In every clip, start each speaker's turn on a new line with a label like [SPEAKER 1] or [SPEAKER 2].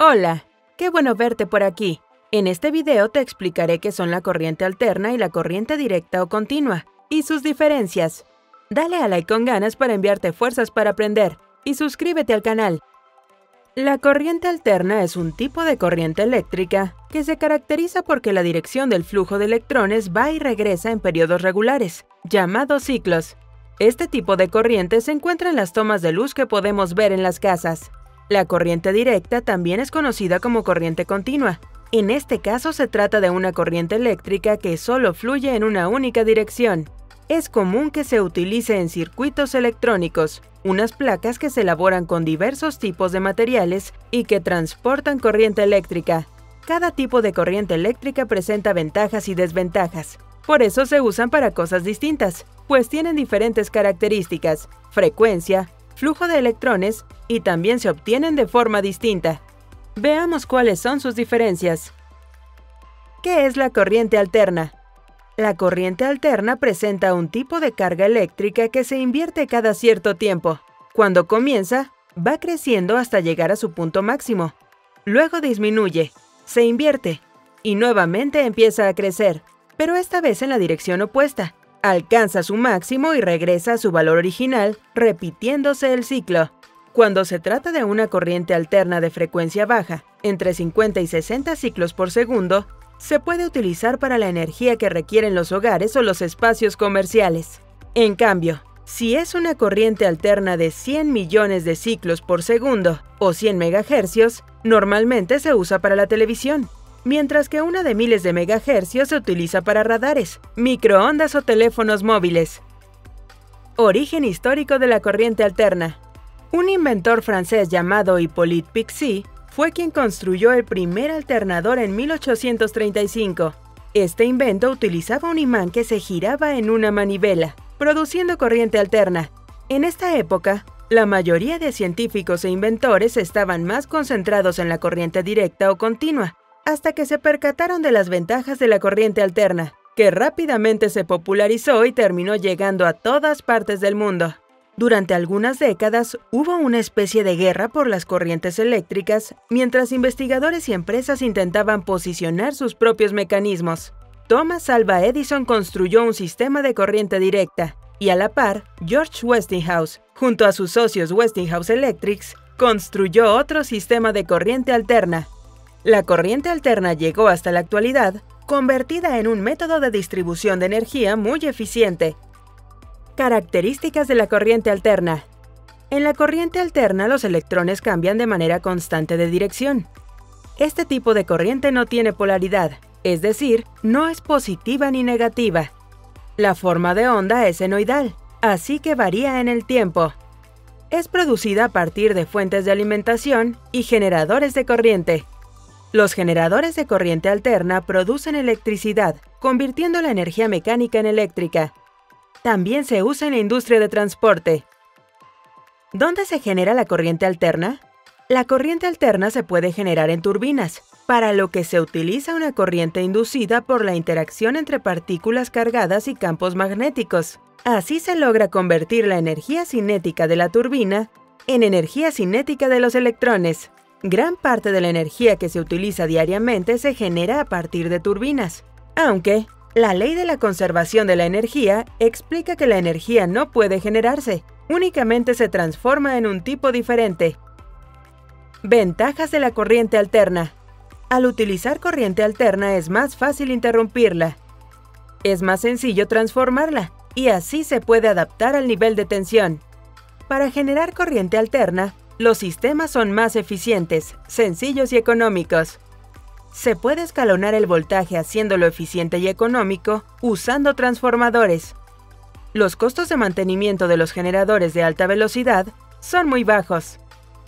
[SPEAKER 1] Hola, qué bueno verte por aquí. En este video te explicaré qué son la corriente alterna y la corriente directa o continua, y sus diferencias. Dale a like con ganas para enviarte fuerzas para aprender, y suscríbete al canal. La corriente alterna es un tipo de corriente eléctrica que se caracteriza porque la dirección del flujo de electrones va y regresa en periodos regulares, llamados ciclos. Este tipo de corriente se encuentra en las tomas de luz que podemos ver en las casas. La corriente directa también es conocida como corriente continua. En este caso se trata de una corriente eléctrica que solo fluye en una única dirección. Es común que se utilice en circuitos electrónicos, unas placas que se elaboran con diversos tipos de materiales y que transportan corriente eléctrica. Cada tipo de corriente eléctrica presenta ventajas y desventajas. Por eso se usan para cosas distintas, pues tienen diferentes características, frecuencia, flujo de electrones y también se obtienen de forma distinta. Veamos cuáles son sus diferencias. ¿Qué es la corriente alterna? La corriente alterna presenta un tipo de carga eléctrica que se invierte cada cierto tiempo. Cuando comienza, va creciendo hasta llegar a su punto máximo. Luego disminuye, se invierte y nuevamente empieza a crecer, pero esta vez en la dirección opuesta. Alcanza su máximo y regresa a su valor original, repitiéndose el ciclo. Cuando se trata de una corriente alterna de frecuencia baja, entre 50 y 60 ciclos por segundo, se puede utilizar para la energía que requieren los hogares o los espacios comerciales. En cambio, si es una corriente alterna de 100 millones de ciclos por segundo o 100 megahercios, normalmente se usa para la televisión, mientras que una de miles de megahercios se utiliza para radares, microondas o teléfonos móviles. Origen histórico de la corriente alterna. Un inventor francés llamado Hippolyte Pixii fue quien construyó el primer alternador en 1835. Este invento utilizaba un imán que se giraba en una manivela, produciendo corriente alterna. En esta época, la mayoría de científicos e inventores estaban más concentrados en la corriente directa o continua, hasta que se percataron de las ventajas de la corriente alterna, que rápidamente se popularizó y terminó llegando a todas partes del mundo. Durante algunas décadas hubo una especie de guerra por las corrientes eléctricas, mientras investigadores y empresas intentaban posicionar sus propios mecanismos. Thomas Alva Edison construyó un sistema de corriente directa, y a la par, George Westinghouse, junto a sus socios Westinghouse Electric, construyó otro sistema de corriente alterna. La corriente alterna llegó hasta la actualidad, convertida en un método de distribución de energía muy eficiente. Características de la corriente alterna. En la corriente alterna, los electrones cambian de manera constante de dirección. Este tipo de corriente no tiene polaridad, es decir, no es positiva ni negativa. La forma de onda es senoidal, así que varía en el tiempo. Es producida a partir de fuentes de alimentación y generadores de corriente. Los generadores de corriente alterna producen electricidad, convirtiendo la energía mecánica en eléctrica. También se usa en la industria de transporte. ¿Dónde se genera la corriente alterna? La corriente alterna se puede generar en turbinas, para lo que se utiliza una corriente inducida por la interacción entre partículas cargadas y campos magnéticos. Así se logra convertir la energía cinética de la turbina en energía cinética de los electrones. Gran parte de la energía que se utiliza diariamente se genera a partir de turbinas, aunque la ley de la conservación de la energía explica que la energía no puede generarse, únicamente se transforma en un tipo diferente. Ventajas de la corriente alterna. Al utilizar corriente alterna es más fácil interrumpirla. Es más sencillo transformarla, y así se puede adaptar al nivel de tensión. Para generar corriente alterna, los sistemas son más eficientes, sencillos y económicos. Se puede escalonar el voltaje haciéndolo eficiente y económico usando transformadores. Los costos de mantenimiento de los generadores de alta velocidad son muy bajos.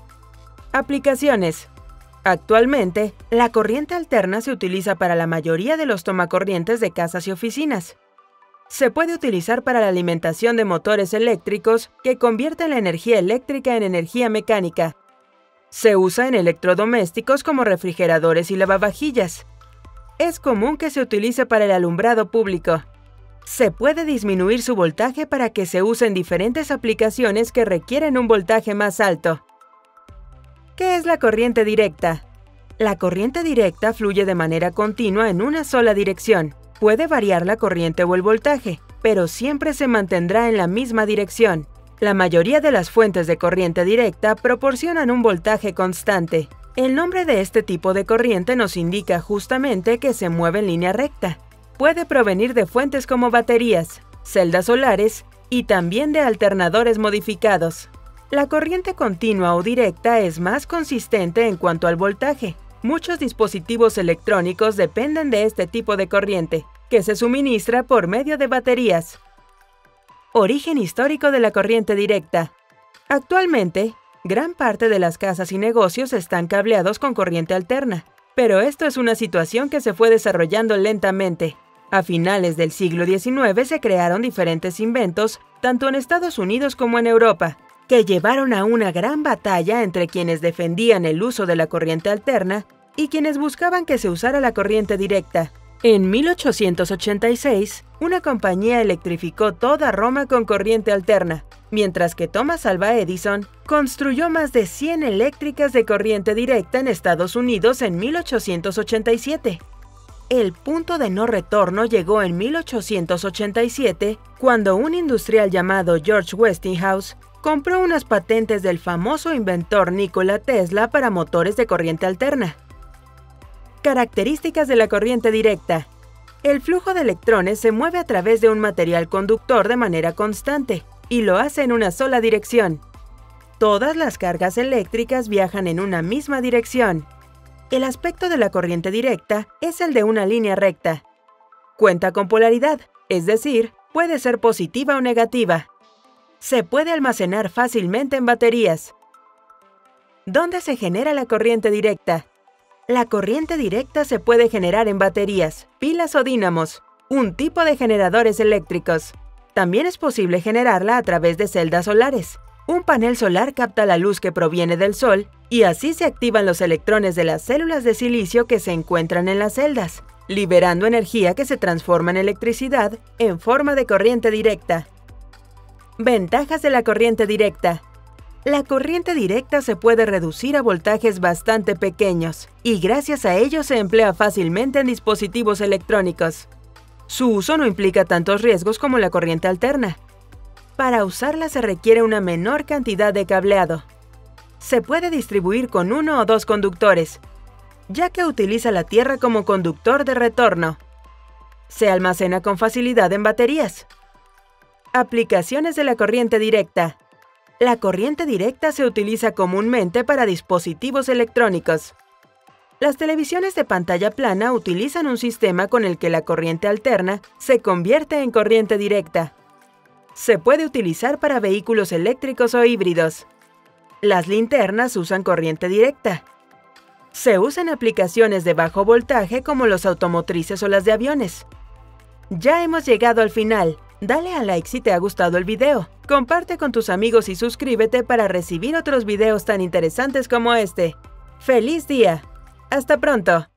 [SPEAKER 1] Aplicaciones. Actualmente, la corriente alterna se utiliza para la mayoría de los tomacorrientes de casas y oficinas. Se puede utilizar para la alimentación de motores eléctricos que convierten la energía eléctrica en energía mecánica. Se usa en electrodomésticos como refrigeradores y lavavajillas. Es común que se utilice para el alumbrado público. Se puede disminuir su voltaje para que se use en diferentes aplicaciones que requieren un voltaje más alto. ¿Qué es la corriente directa? La corriente directa fluye de manera continua en una sola dirección. Puede variar la corriente o el voltaje, pero siempre se mantendrá en la misma dirección. La mayoría de las fuentes de corriente directa proporcionan un voltaje constante. El nombre de este tipo de corriente nos indica justamente que se mueve en línea recta. Puede provenir de fuentes como baterías, celdas solares y también de alternadores modificados. La corriente continua o directa es más consistente en cuanto al voltaje. Muchos dispositivos electrónicos dependen de este tipo de corriente, que se suministra por medio de baterías. Origen histórico de la corriente directa. Actualmente, gran parte de las casas y negocios están cableados con corriente alterna, pero esto es una situación que se fue desarrollando lentamente. A finales del siglo XIX se crearon diferentes inventos, tanto en Estados Unidos como en Europa, que llevaron a una gran batalla entre quienes defendían el uso de la corriente alterna y quienes buscaban que se usara la corriente directa. En 1886, una compañía electrificó toda Roma con corriente alterna, mientras que Thomas Alva Edison construyó más de 100 eléctricas de corriente directa en Estados Unidos en 1887. El punto de no retorno llegó en 1887, cuando un industrial llamado George Westinghouse compró unas patentes del famoso inventor Nikola Tesla para motores de corriente alterna. Características de la corriente directa. El flujo de electrones se mueve a través de un material conductor de manera constante y lo hace en una sola dirección. Todas las cargas eléctricas viajan en una misma dirección. El aspecto de la corriente directa es el de una línea recta. Cuenta con polaridad, es decir, puede ser positiva o negativa. Se puede almacenar fácilmente en baterías. ¿Dónde se genera la corriente directa? La corriente directa se puede generar en baterías, pilas o dínamos, un tipo de generadores eléctricos. También es posible generarla a través de celdas solares. Un panel solar capta la luz que proviene del sol y así se activan los electrones de las células de silicio que se encuentran en las celdas, liberando energía que se transforma en electricidad en forma de corriente directa. Ventajas de la corriente directa. La corriente directa se puede reducir a voltajes bastante pequeños y gracias a ello se emplea fácilmente en dispositivos electrónicos. Su uso no implica tantos riesgos como la corriente alterna. Para usarla se requiere una menor cantidad de cableado. Se puede distribuir con 1 o 2 conductores, ya que utiliza la tierra como conductor de retorno. Se almacena con facilidad en baterías. Aplicaciones de la corriente directa. La corriente directa se utiliza comúnmente para dispositivos electrónicos. Las televisiones de pantalla plana utilizan un sistema con el que la corriente alterna se convierte en corriente directa. Se puede utilizar para vehículos eléctricos o híbridos. Las linternas usan corriente directa. Se usa en aplicaciones de bajo voltaje como los automotrices o las de aviones. Ya hemos llegado al final. Dale a like si te ha gustado el video, comparte con tus amigos y suscríbete para recibir otros videos tan interesantes como este. ¡Feliz día! ¡Hasta pronto!